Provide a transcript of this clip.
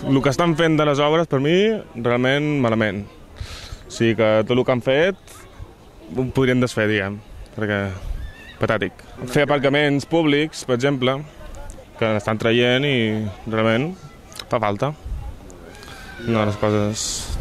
el que estan fent de les obres, per mi, realment malament. O sigui que tot el que han fet ho podrien desfer, diguem, perquè patàtic. Fer aparcaments públics, per exemple, que n'estan traient i realment fa falta. Una de les coses